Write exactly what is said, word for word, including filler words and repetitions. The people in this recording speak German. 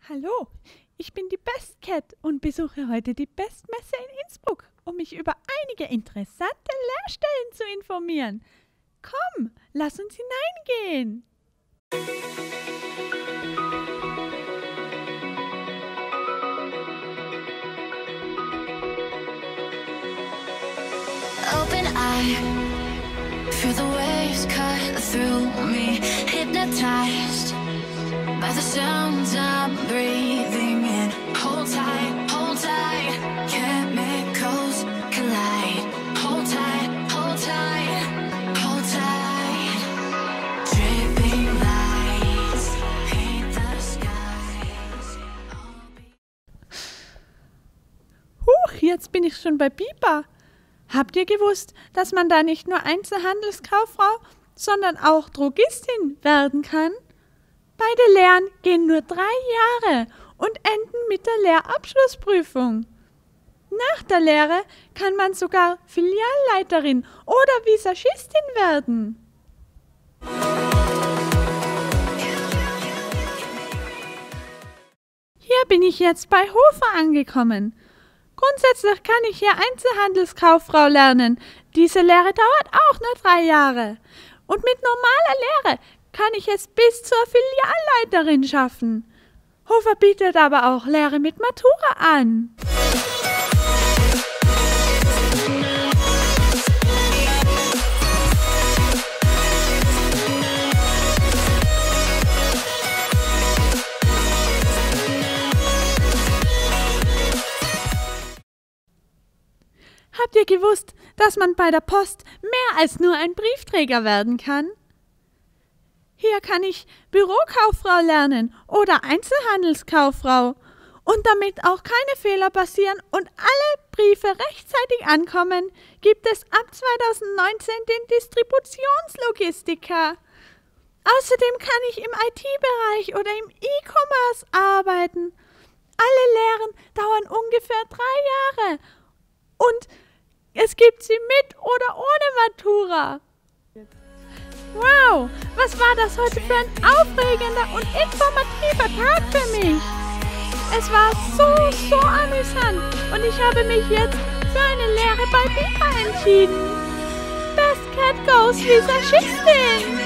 Hallo, ich bin die Best Cat und besuche heute die Bestmesse in Innsbruck, um mich über einige interessante Lehrstellen zu informieren. Komm, lass uns hineingehen. Open eye, feel the waves cut through me, hypnotized by the sounds I'm breathing in. Hold tight, hold tight, chemicals collide. Hold tight, hold tight, hold tight. Dripping lights paint the skies. Huch, jetzt bin ich schon bei Biber. Habt ihr gewusst, dass man da nicht nur Einzelhandelskauffrau, sondern auch Drogistin werden kann? Beide Lehren gehen nur drei Jahre und enden mit der Lehrabschlussprüfung. Nach der Lehre kann man sogar Filialleiterin oder Visagistin werden. Hier bin ich jetzt bei Hofer angekommen. Grundsätzlich kann ich hier Einzelhandelskauffrau lernen. Diese Lehre dauert auch nur drei Jahre. Und mit normaler Lehre kann ich es bis zur Filialleiterin schaffen. Hofer bietet aber auch Lehre mit Matura an. Habt ihr gewusst, dass man bei der Post mehr als nur ein Briefträger werden kann? Hier kann ich Bürokauffrau lernen oder Einzelhandelskauffrau und damit auch keine Fehler passieren und alle Briefe rechtzeitig ankommen, gibt es ab zweitausendneunzehn den Distributionslogistiker. Außerdem kann ich im I T-Bereich oder im E-Commerce arbeiten. Alle Lehren dauern ungefähr drei Jahre und es gibt sie mit oder ohne Matura. Wow, was war das heute für ein aufregender und informativer Tag für mich? Es war so, so amüsant und ich habe mich jetzt für eine Lehre bei Biber entschieden. Best Cat Goes Visagistin!